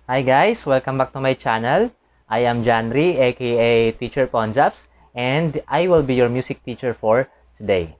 Hi guys, welcome back to my channel. I am Janri, aka Teacher Ponjaps, and I will be your music teacher for today.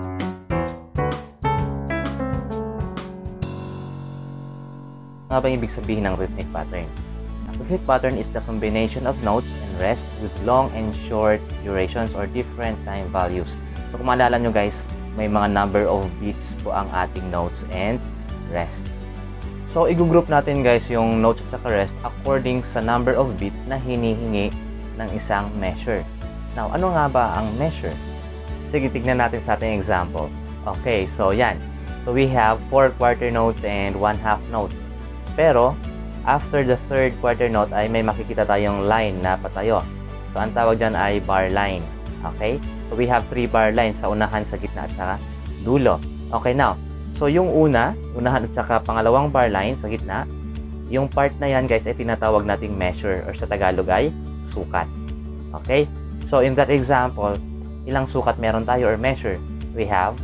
Ano ba ibig sabihin ng rhythmic pattern? A rhythmic pattern is the combination of notes and rest with long and short durations or different time values. So kung maalala nyo guys, may mga number of beats po ang ating notes and rest. So, i-group natin guys yung notes at saka rest according sa number of beats na hinihingi ng isang measure. Now, ano nga ba ang measure? Sige, tignan natin sa ating example. Okay, so yan. So, we have 4 quarter notes and 1 half note. Pero, after the third quarter note ay may makikita tayong line na patayo. So, ang tawag dyan ay bar line. Okay? So, we have 3 bar lines sa unahan, sa gitna at saka dulo. Okay, now, so, yung unahan at saka pangalawang bar line sa gitna, yung part na yan guys ay tinatawag nating measure or sa Tagalog ay sukat. Okay? So, in that example, ilang sukat meron tayo or measure? We have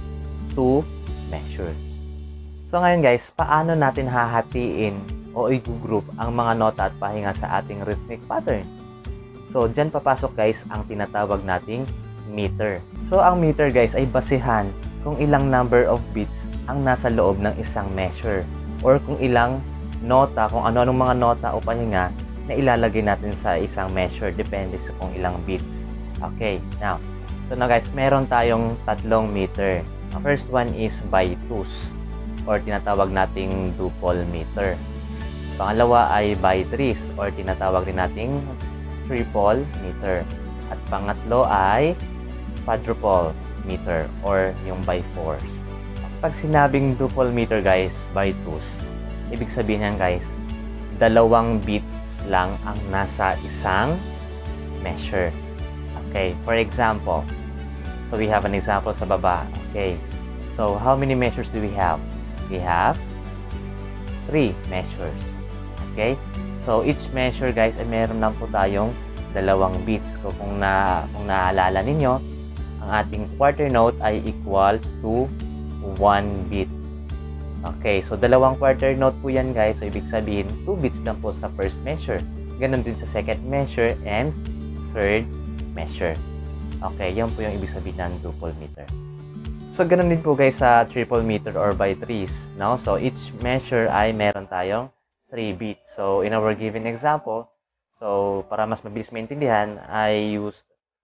2 measure. So, ngayon guys, paano natin hahatiin o i-group ang mga nota at pahinga sa ating rhythmic pattern? So, dyan papasok guys ang tinatawag nating meter. So, ang meter guys ay basihan kung ilang number of beats ang nasa loob ng isang measure or kung ilang nota, kung ano-anong mga nota o pahinga na ilalagay natin sa isang measure depende sa kung ilang beats. Okay, now, so na guys, meron tayong tatlong meter. Ang first one is by twos or tinatawag nating duple meter. Pangalawa ay by threes or tinatawag rin nating triple meter. At pangatlo ay quadruple meter or yung by fours. Pag sinabing duple meter guys, by twos, ibig sabihin yan guys, 2 beats lang ang nasa isang measure. Okay, for example, so we have an example sa baba. Okay, so how many measures do we have? We have 3 measures. Okay, so each measure guys ay meron lang po tayong 2 beats. So kung naalala ninyo, ang ating quarter note ay equals to 1 beat. Okay, so 2 quarter note po yan guys. So, ibig sabihin, 2 beats lang po sa first measure. Ganon din sa second measure and third measure. Okay, yan po yung ibig sabihin ng duple meter. So, ganon din po guys sa triple meter or by threes. No? So, each measure ay meron tayong 3 beats. So, in our given example, so, para mas mabilis maintindihan, I used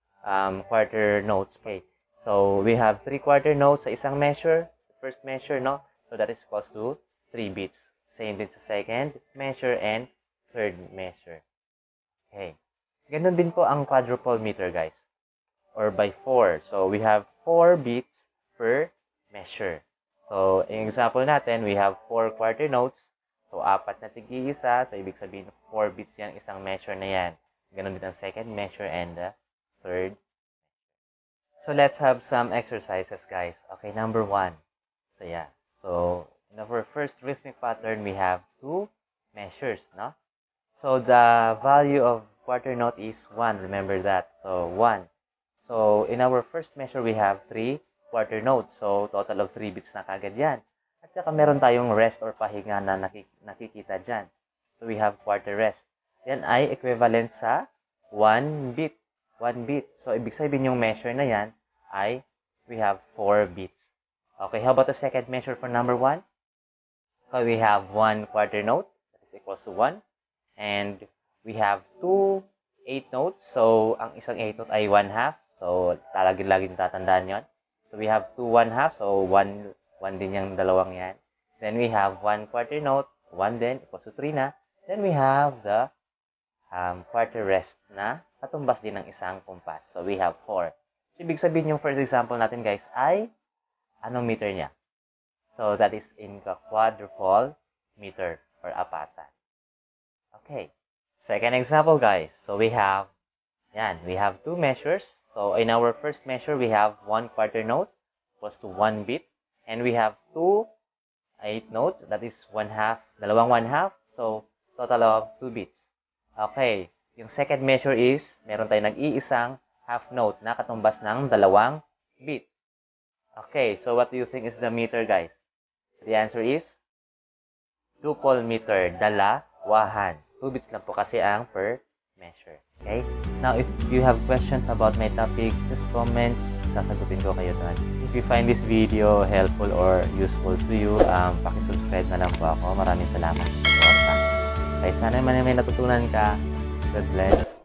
quarter notes. Okay. So, we have 3 quarter notes sa isang measure, first measure, no? So, that is equals to 3 beats. Same din sa second measure and third measure. Okay. Ganun din po ang quadruple meter, guys. Or by 4. So, we have 4 beats per measure. So, in example natin, we have 4 quarter notes. So, 4 na tig-iisa. So, ibig sabihin, 4 beats yan, isang measure na yan. Ganun din ang second measure and the third. So, let's have some exercises, guys. Okay, number 1. So, yeah. So, in our first rhythmic pattern, we have 2 measures, no? So, the value of quarter note is 1. Remember that. So, 1. So, in our first measure, we have 3 quarter notes. So, total of 3 beats na kagad yan. At saka meron tayong rest or pahinga na nakikita dyan. So, we have quarter rest. Yan ay equivalent sa 1 beat. 1 beat. So, ibig sabihin yung measure na yan ay we have 4 beats. Okay, how about the second measure for number 1? So, we have 1 quarter note. That is equals to 1. And we have 2 8 notes. So, ang isang 8 note ay 1 half. So, lagi tatandaan yon. So, we have 2 1 half. So, 1 din yung dalawang yan. Then, we have 1 quarter note. 1 din, equals to 3 na. Then, we have the quarter rest na katumbas din ng isang kumpas. So, we have 4. So, ibig sabihin yung first example natin, guys, ay anong meter niya? So, that is in quadruple meter or apatan. Okay. Second example, guys. So, we have 2 measures. So, in our first measure, we have 1 quarter note equals to 1 beat. And we have 2 8 notes. That is 1 half, dalawang 1 half. So, total of 2 beats. Okay. Yung second measure is, meron tayong nag-iisang half note na katumbas ng 2 beats. Okay, so what do you think is the meter, guys? The answer is duple meter, dalawahan. 2 bits lang po kasi ang per measure. Okay? Now, if you have questions about my topic, just comment. Sasagutin ko kayo doon. If you find this video helpful or useful to you, pakisubscribe na lang po ako. Maraming salamat sa suporta. Okay, sana may natutunan ka. God bless.